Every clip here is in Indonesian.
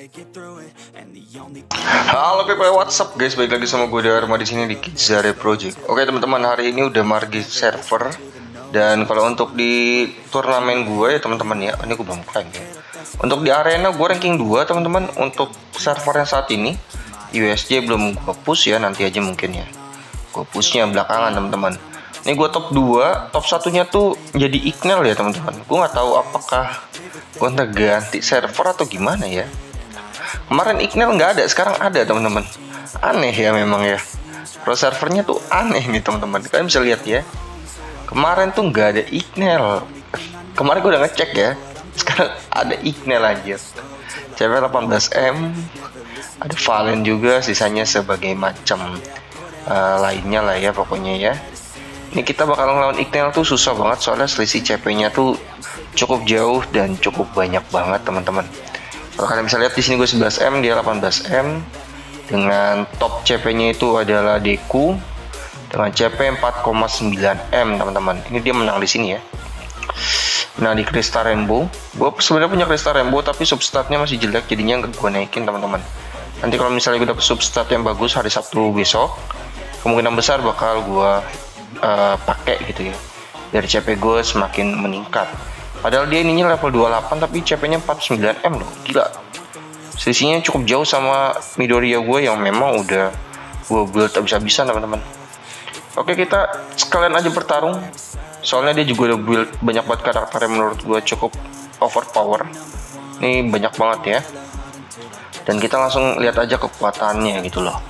Halo people, what's up guys? Balik lagi sama gue Dharma di sini di Kidzare Project. Oke teman-teman, hari ini udah margi server. Dan kalau untuk di turnamen gue ya teman-teman ya, ini gue belum klaim ya. Untuk di arena gue ranking 2 teman-teman. Untuk server yang saat ini USJ belum gue push ya, nanti aja mungkin ya. Gue pushnya belakangan teman-teman. Ini gue top 2, top satunya tuh jadi Ignal ya teman-teman. Gue nggak tahu apakah gue ganti server atau gimana ya. Kemarin Ignal nggak ada, sekarang ada teman-teman. Aneh ya memang ya. Pro servernya tuh aneh nih teman-teman. Kalian bisa lihat ya. Kemarin tuh nggak ada Ignal. Kemarin gue udah ngecek ya. Sekarang ada Ignal aja. CP 18M. Ada Valen juga, sisanya sebagai macam lainnya lah ya pokoknya ya. Ini kita bakal ngelawan Ignal tuh susah banget soalnya selisih CP-nya tuh cukup jauh dan cukup banyak banget teman-teman. Kalau kalian bisa lihat di sini gue 11M, dia 18M. Dengan top CP-nya itu adalah Deku dengan CP 4,9M teman-teman. Ini dia menang di sini ya. Nah di Crystal Rainbow, gue sebenarnya punya Crystal Rainbow tapi substatnya masih jelek, jadinya nggak gue naikin teman-teman. Nanti kalau misalnya gue dapet substat yang bagus hari Sabtu besok, kemungkinan besar bakal gue pakai gitu ya, biar CP gue semakin meningkat. Padahal dia ininya level 28 tapi CP-nya 49M loh, gila. Selisihnya cukup jauh sama Midoriya gue yang memang udah gue build habis-habisan teman-teman. Oke, kita sekalian aja bertarung. Soalnya dia juga udah build banyak banget karakter yang menurut gue cukup overpower. Ini banyak banget ya. Dan kita langsung lihat aja kekuatannya gitu loh.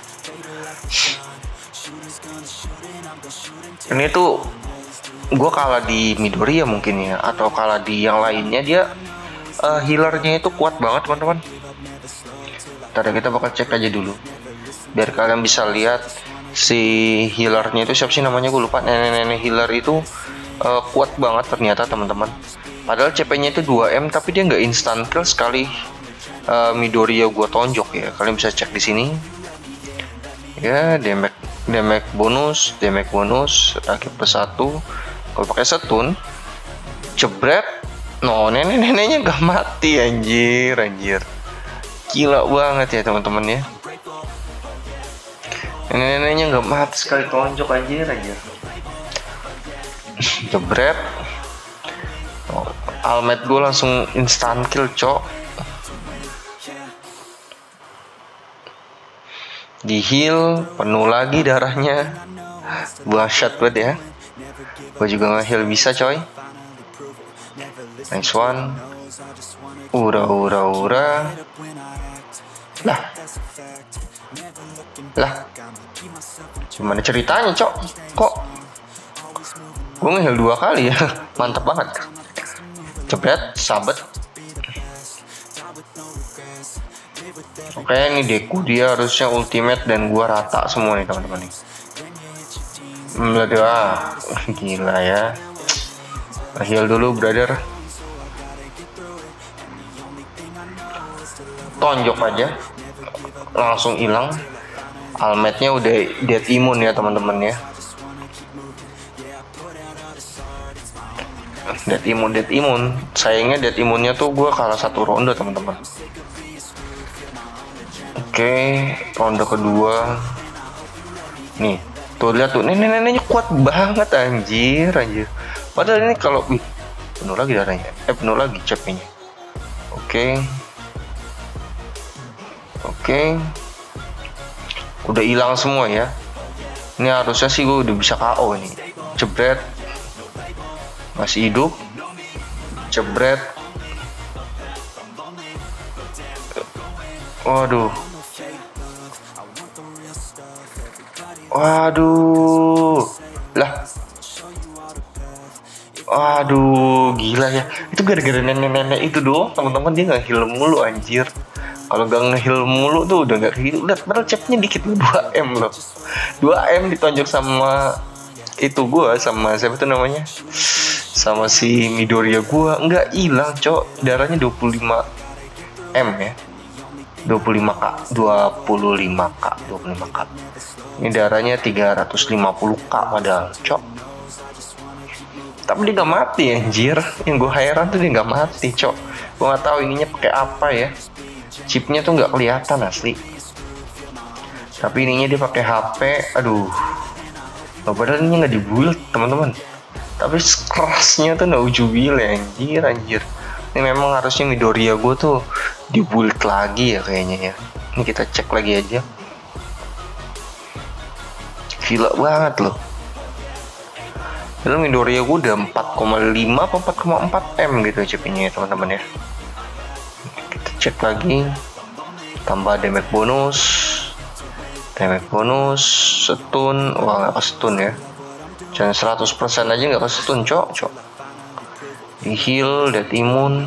Ini tuh gue kalah di Midoriya mungkin ya, atau kalah di yang lainnya. Dia healernya itu kuat banget teman-teman. Ntar kita bakal cek aja dulu biar kalian bisa lihat si healernya itu siapa sih namanya, gue lupa. Nenek-nenek healer itu kuat banget ternyata teman-teman. Padahal CP-nya itu 2M tapi dia nggak instant kill sekali Midoriya gue tonjok ya. Kalian bisa cek di sini ya. Damage bonus akhir plus 1. Kalau pakai stun jebret, no, nenek-neneknya gak mati, anjir gila banget ya teman-teman ya. Nenek-neneknya gak mati sekali tonjok, anjir jebret. Almet gue langsung instant kill cok. Di heal penuh lagi darahnya, dahsyat banget ya. Gue juga nge-heal bisa coy. Nice one. Ura. Lah gimana ceritanya cok, kok gue nge-heal 2 kali ya. Mantap banget. Jebret, sabet. Oke, ini Deku dia harusnya ultimate dan gua rata semua nih teman-teman nih. Gila ya. Heal dulu brother. Tonjok aja langsung hilang. Almetnya udah dead immune ya teman-teman ya. Dead immune. Sayangnya dead immune-nya tuh gua kalah 1 ronde teman-teman. Oke, ronde kedua. Nih, tuh lihat tuh, nenek-neneknya kuat banget anjir. Padahal ini kalau penuh lagi darahnya. Penuh lagi CP-nya. Oke. Udah hilang semua ya. Ini harusnya sih gue udah bisa KO ini. Jebret. Masih hidup. Jebret. Waduh, lah, gila ya. Itu gara-gara nenek-nenek itu doang teman-teman, dia nggak heal mulu anjir. Kalau nggak nge-heal mulu tuh udah nggak heal. Udah padahal cepnya dikit, 2M loh. 2M ditonjok sama itu gua, sama siapa tuh namanya, sama si Midoriya gua nggak hilang cok. Darahnya 25M ya. 25k. Ini darahnya 350k padahal cok. Tapi dia nggak mati anjir. Yang gue heran tuh dia nggak mati cok. Gue nggak tahu ininya pakai apa ya. chipnya tuh nggak kelihatan asli. Tapi ininya dia pakai HP. Aduh, padahal ini nggak dibuild teman-teman. Tapi kerasnya tuh naujubil ya, anjir. Ini memang harusnya Midoriya gue tuh dibuild lagi ya kayaknya ya. Ini kita cek lagi aja. Gila banget loh. Lalu Midoriya gue udah 4,5 atau 4,4 M gitu chipnya ya teman-teman ya. Kita cek lagi. Tambah damage bonus, stun. Wah nggak ke stun ya. Jangan 100% aja nggak ke stun cok. Di heal, dead immune.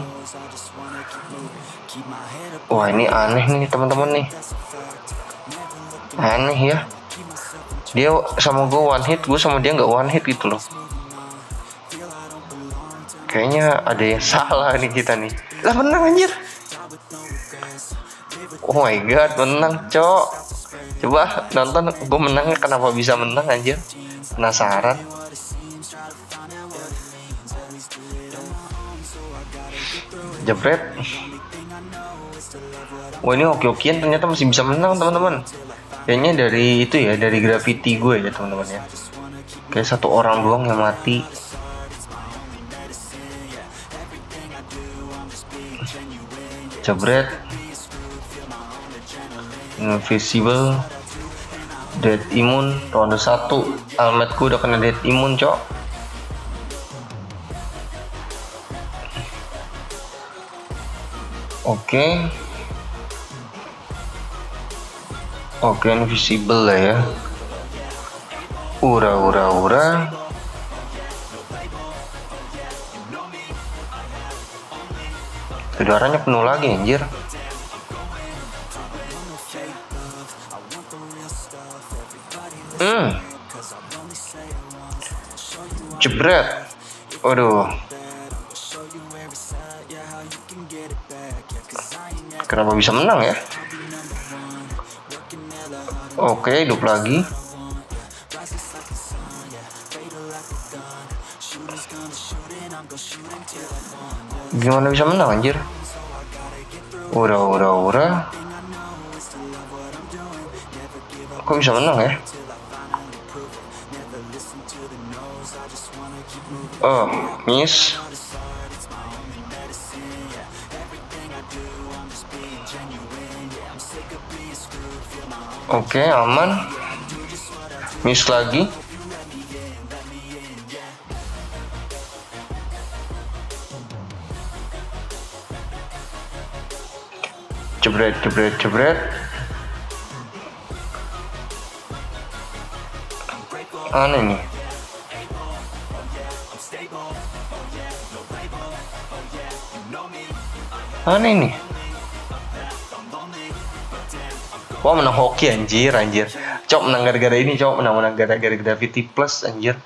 Wah ini aneh nih teman-teman nih. Aneh ya. Dia sama gue one hit, gue sama dia nggak one hit gitu loh. Kayaknya ada yang salah nih kita nih. Lah menang anjir. Oh my god, menang cok. Coba nonton gue menangnya, kenapa bisa menang anjir. Penasaran. Jebret. Wah ini oke-okean ternyata masih bisa menang teman-teman. Kayaknya dari itu ya, dari gravity gue ya teman-teman ya. Kayak satu orang doang yang mati. Jebret. Invisible. Dead immune. Ronde 1. Almet gue udah kena dead immune cok. Oke, invisible lah ya. Ura. Udaranya penuh lagi anjir. Jebret. Waduh. Kenapa bisa menang ya? Oke, hidup lagi. Gimana bisa menang anjir? Ura. Kok bisa menang ya? Oh, miss. Oke, aman. Miss lagi. Jebret. Aneh nih. Wah menang hoki anjir. Cok menang gara-gara ini cok, menang gara-gara Gravity Plus anjir.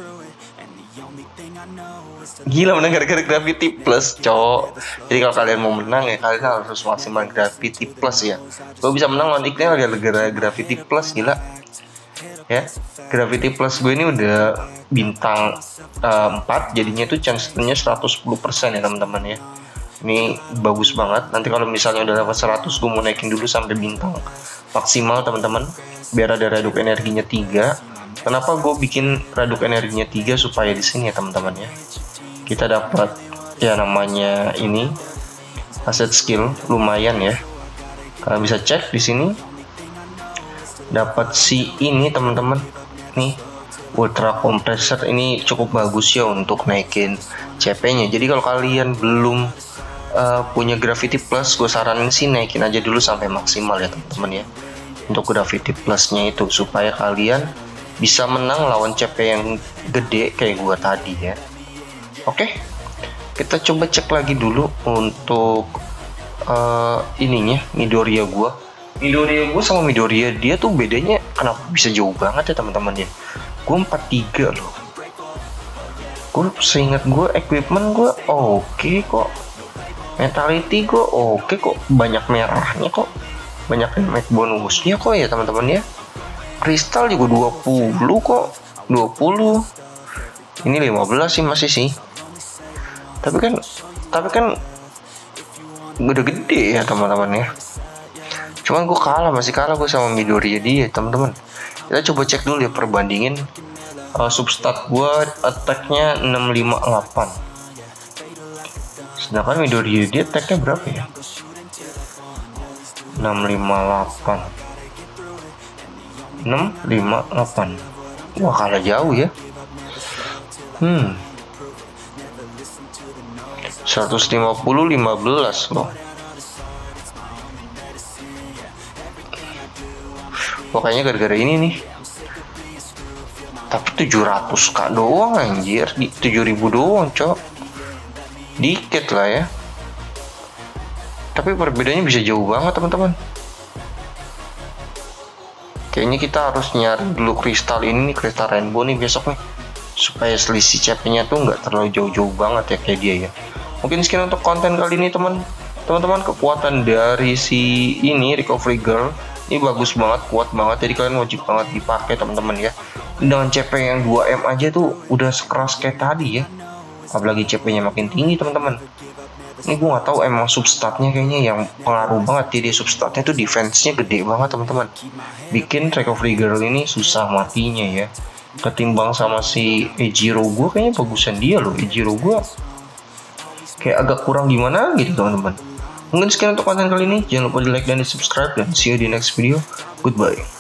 Gila menang gara-gara Gravity Plus cok. Jadi kalau kalian mau menang ya kalian harus maksimal Gravity Plus ya. Gue bisa menang lawan Iqnal gara-gara Gravity Plus, gila. Ya, Gravity Plus gue ini udah bintang 4, jadinya itu chance-nya 110% ya teman-teman ya. Ini bagus banget. Nanti kalau misalnya udah dapat 100, gue mau naikin dulu sampai bintang maksimal teman-teman, biar ada redup energinya 3. Kenapa gue bikin redup energinya 3? Supaya di sini ya teman-teman ya, kita dapat ya namanya ini aset skill lumayan ya. Kalian bisa cek di sini, dapat si ini teman-teman nih, ultra compressor. Ini cukup bagus ya untuk naikin CP-nya. Jadi kalau kalian belum punya Gravity Plus, gue saranin sih naikin aja dulu sampai maksimal ya teman-teman ya, untuk Gravity Plusnya itu, supaya kalian bisa menang lawan CP yang gede kayak gue tadi ya. Oke, kita coba cek lagi dulu untuk ininya Midoriya gue. Sama Midoriya dia tuh bedanya kenapa bisa jauh banget ya teman-teman ya. Gue 43 loh. Gue seingat gue equipment gue oke kok. Mentality gue oke kok, banyak merahnya kok, banyak damage bonusnya kok ya teman-teman ya. Kristal juga 20 kok, 20. Ini 15 sih masih sih. Tapi kan udah gede ya teman-teman ya. Cuman gue masih kalah gue sama Midoriya dia teman-teman. Kita coba cek dulu ya, perbandingin substat gue, attacknya 658, sedangkan Midoriya dia attacknya berapa ya, 658. Wah, kalah jauh ya. 150-15 loh. Pokoknya gara-gara ini nih. Tapi 700k doang anjir, 7000 doang cok, dikit lah ya. Tapi perbedaannya bisa jauh banget teman-teman. Kayaknya kita harus nyari dulu kristal ini nih, kristal rainbow nih besok nih, supaya selisih CP-nya tuh nggak terlalu jauh-jauh banget ya kayak dia ya. Mungkin sekian untuk konten kali ini teman-teman. Kekuatan dari si ini recovery girl ini bagus banget, kuat banget, jadi kalian wajib banget dipakai teman-teman ya. Dengan CP yang 2M aja tuh udah sekeras kayak tadi ya, apalagi CP-nya makin tinggi teman-teman. Ini gue nggak tahu, emang substatnya kayaknya yang pengaruh banget. Jadi substatnya tuh defense-nya gede banget teman-teman, bikin recovery girl ini susah matinya ya. Ketimbang sama si Ejiro, gue kayaknya bagusan dia loh. Ejiro gue kayak agak kurang gimana gitu teman-teman. Mungkin sekian untuk konten kali ini. Jangan lupa di like dan di subscribe, dan see you di next video. Goodbye.